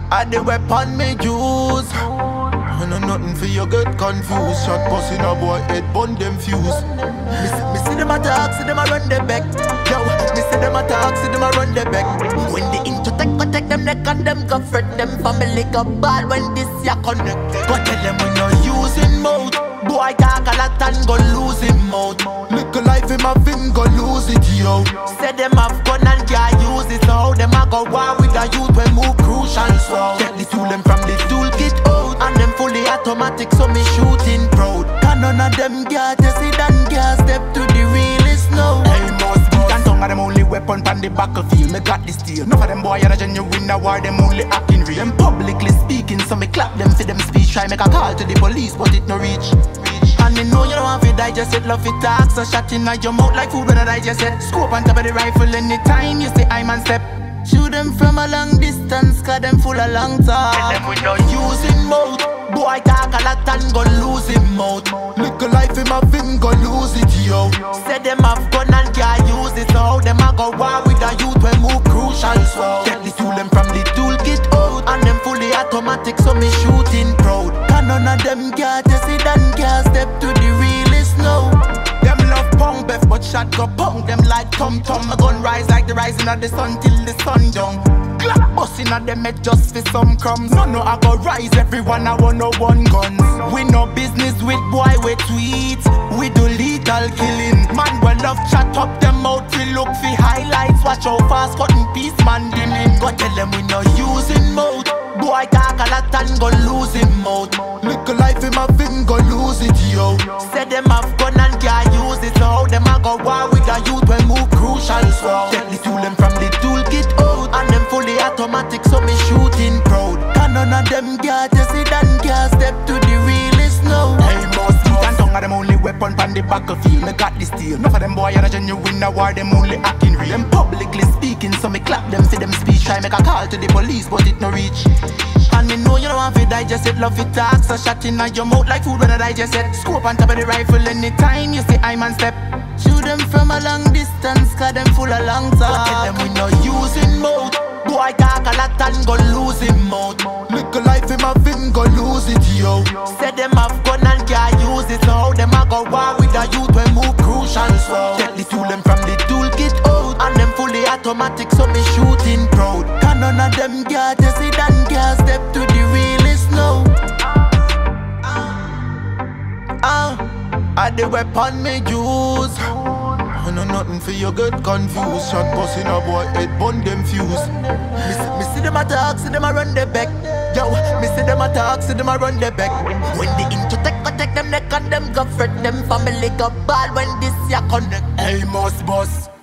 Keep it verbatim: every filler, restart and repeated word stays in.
I the weapon me use. I know nothing for you get confused. Shot bust in a boy head, bun them fuse. Me, see- me see them attack, see them a run the back. Yo, me see them attack, see them a run the back. When the intro take, go take them neck and them go fret. Them family go bad when this ya connect. Go tell them we no using mouth. Boy talk a lot and go lose him mouth. Little life in my fin go lose it, yo. Say them have gun and can't use it. So how them a go war with the youth when move crucial. So get the tool them from the toolkit out. And them fully automatic so me shooting proud. Can none of them get you see them can't step to the realest now. Hey most boss and tongue are them only weapon from the battlefield. Me got the steel. None of them boy are a genuine war. Them only acting real. Them publicly speaking so me clap them for them speech. Try make a call to the police but it no reach. And me know you don't want to digest it, love it talk. So shot in your mouth like food when I digest it. Scope on top of the rifle anytime you say I'm on step. Shoot them from a long distance, cause them full of long talk. And them we no using mouth. Boy talk a lot and go lose him mouth. Little life in my fin go lose it, yo. Say them have gun and can't use it. So how them a go war with the youth when move crucial. So get the tool them from the toolkit out. And them fully automatic so me shooting proud. Cause none of them got you see them can't step to the realest now. Them love punk bef but shot go punk them like Tom Tom. My gun rise like the rising of the sun till the sun down. Clap busting at them head just for some crumbs. No no I go rise everyone I want no one guns. We no business with boy we tweet. We do lethal killing. Man we love chat up them out. We look for highlights. Watch how fast cutting piece man dealing. Go tell them we no using mouth. Boy talk a lot and go lose him mouth. Little life in my fin go lose it, yo. Say them have gun and can't use it. So how them a go war with the youth when move crucial. So get the tool them from the toolkit out. And them fully automatic so me shooting proud. Cause none of them got you see them can't step to the realest now. Hey most teeth and tongue are them only weapon from the battlefield. Me got the steel. None of them boy are a genuine war. Them only acting real. Them publicly speaking so me clap them for them speech. Try make a call to the police but it no reach. And me know you don't want to digest it, love it talk. So shot in your mouth like food when I digest it. Scope on top of the rifle anytime you say I'm on step. Shoot them from a long distance, cause them full of long talk. Tell them we no using mouth. Boy talk a lot and go lose him mouth. Little life in my fin go lose it, yo. Say them have gun and can't use it. So how them a go war with the youth when move crucial. So get the tool them from the toolkit out. And them fully automatic so me shooting proud. Cause none of them got you see them can't step to the realest now. Ah, I the weapon me use. I know nothing for you get confused. Shot bust in a boy head, bun them fuse. Me, see- me see them attack, see them a run the back. Yo, me see them attack, see them a run the back. When the intro take, go take them neck and them go fret. Them family go bad when this ya connect. Hey, most boss.